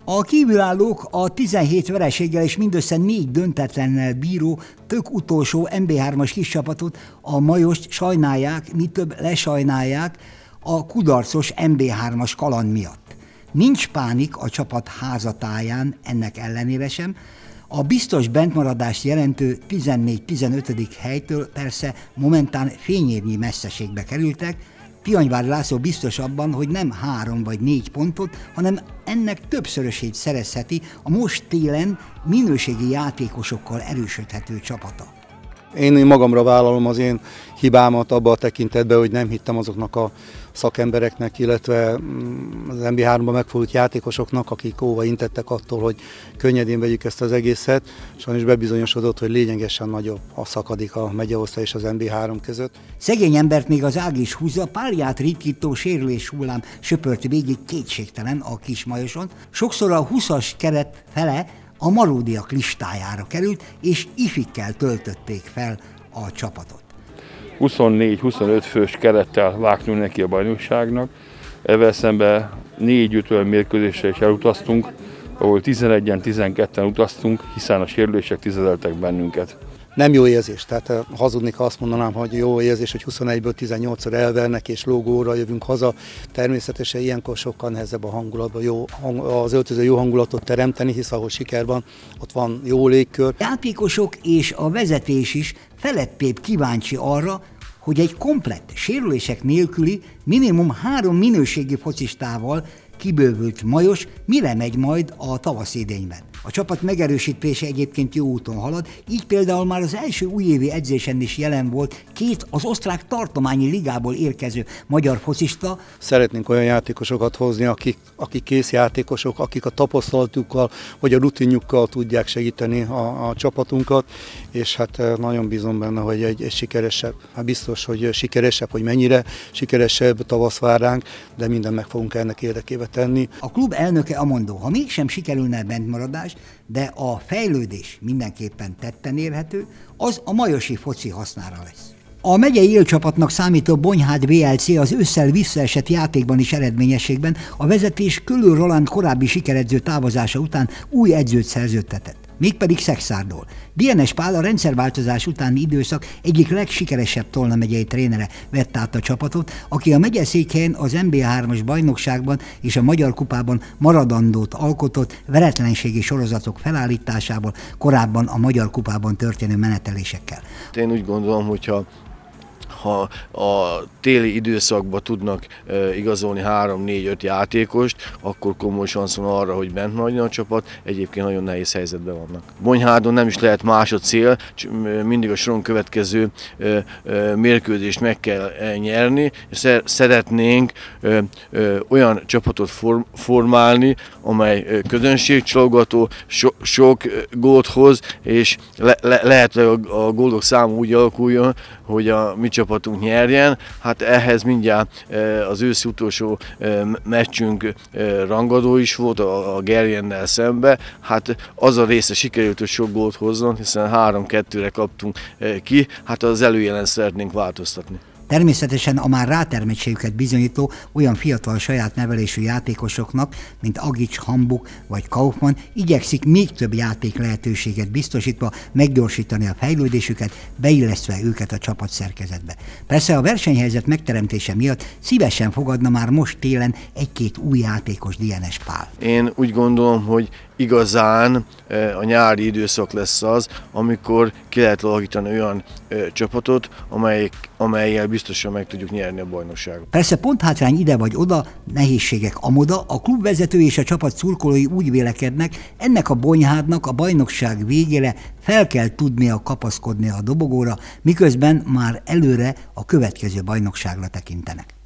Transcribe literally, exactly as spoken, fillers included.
A kívülállók a tizenhét vereséggel és mindössze négy döntetlennel bíró tök utolsó em bé hármas kis csapatot, a Majost sajnálják, mi több lesajnálják a kudarcos em bé hármas kaland miatt. Nincs pánik a csapat házatáján ennek ellenére sem, a biztos bentmaradást jelentő tizennégy-tizenötödik helytől persze momentán fényévnyi messzeségbe kerültek. Tihanyvári László biztos abban, hogy nem három vagy négy pontot, hanem ennek többszörösét szerezheti a most télen minőségi játékosokkal erősödhető csapata. Én magamra vállalom az én hibámat abba a tekintetben, hogy nem hittem azoknak a szakembereknek, illetve az em bé háromban megfordult játékosoknak, akik óva intettek attól, hogy könnyedén vegyük ezt az egészet. Sajnos bebizonyosodott, hogy lényegesen nagyobb a szakadék a megyeosztály és az em bé három között. Szegény embert még az ág is húzza, párját ritkító sérülés hullám söpört végig kétségtelen a Kismajoson. Sokszor a húszas keret fele a maródiak listájára került, és ifikkel töltötték fel a csapatot. huszonnégy-huszonöt fős kerettel vágtunk neki a bajnokságnak, ezzel szemben négy-öt olyan mérkőzésre is elutaztunk, ahol tizenegyen, tizenketten utaztunk, hiszen a sérülések tizedeltek bennünket. Nem jó érzés, tehát hazudnék, ha azt mondanám, hogy jó érzés, hogy huszonegyből tizennyolcszor elvernek és lógóra jövünk haza. Természetesen ilyenkor sokkal nehezebb a hangulatban, jó, az öltöző jó hangulatot teremteni, hisz ahol siker van, ott van jó légkör. A játékosok és a vezetés is felettébb kíváncsi arra, hogy egy komplett sérülések nélküli, minimum három minőségi focistával kibővült Majos mire megy majd a tavaszidényben. A csapat megerősítése egyébként jó úton halad, így például már az első újévi edzésen is jelen volt két az osztrák tartományi ligából érkező magyar focista. Szeretnénk olyan játékosokat hozni, akik, akik kész játékosok, akik a tapasztalatukkal vagy a rutinjukkal tudják segíteni a, a csapatunkat, és hát nagyon bízom benne, hogy egy, egy sikeresebb, hát biztos, hogy sikeresebb, hogy mennyire sikeresebb tavasz vár ránk, de mindent meg fogunk ennek érdekébe tenni. A klub elnöke amondó, ha mégsem sikerülne bentmaradás, de a fejlődés mindenképpen tetten érhető, az a majosi foci hasznára lesz. A megyei élcsapatnak számító Bonyhád vé el cé az ősszel visszaesett játékban is eredményességben, a vezetés Köllő Roland korábbi sikeredző távozása után új edzőt szerződtetett, mégpedig Szekszárdól. Dienes Pál a rendszerváltozás utáni időszak egyik legsikeresebb Tolna megyei trénere vett át a csapatot, aki a megyeszékhelyen az em bé hármas bajnokságban és a Magyar Kupában maradandót alkotott veretlenségi sorozatok felállításából, korábban a Magyar Kupában történő menetelésekkel. Én úgy gondolom, hogyha ha a téli időszakban tudnak e, igazolni három-négy-öt játékost, akkor komoly szansz van arra, hogy bent maradjon a csapat, egyébként nagyon nehéz helyzetben vannak. Bonyhádon nem is lehet más a cél, mindig a soron következő e, e, mérkőzést meg kell nyerni, és szeretnénk e, e, olyan csapatot form, formálni, amely közönségcsalogató, so, sok gólt hoz, és le, le, lehet, hogy a, a gólok száma úgy alakuljon, hogy a mi csapatunk nyerjen. Hát ehhez mindjárt az őszi utolsó meccsünk rangadó is volt a Gerjennel szembe. Hát az a része sikerült, hogy sok gólt hozzon, hiszen három-kettőre kaptunk ki. Hát az előjelen szeretnénk változtatni. Természetesen a már rátermettségüket bizonyító olyan fiatal saját nevelésű játékosoknak, mint Agics, Hambuk vagy Kaufmann igyekszik még több játék lehetőséget biztosítva meggyorsítani a fejlődésüket, beillesztve őket a csapatszerkezetbe. Persze a versenyhelyzet megteremtése miatt szívesen fogadna már most télen egy-két új játékos Dienes Pál. Én úgy gondolom, hogy igazán a nyári időszak lesz az, amikor ki lehet alakítani olyan csapatot, amely, amellyel biztosan meg tudjuk nyerni a bajnokságot. Persze ponthátrány ide vagy oda, nehézségek amoda, a klubvezető és a csapat szurkolói úgy vélekednek, ennek a Bonyhádnak a bajnokság végére fel kell tudnia kapaszkodni a dobogóra, miközben már előre a következő bajnokságra tekintenek.